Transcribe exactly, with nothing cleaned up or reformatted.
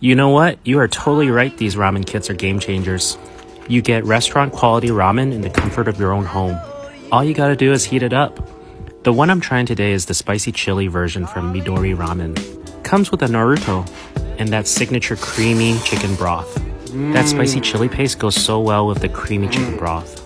You know what? You are totally right, these ramen kits are game changers. You get restaurant quality ramen in the comfort of your own home. All you gotta do is heat it up. The one I'm trying today is the spicy chili version from Midori Ramen. Comes with a Naruto and that signature creamy chicken broth. Mm. That spicy chili paste goes so well with the creamy chicken broth.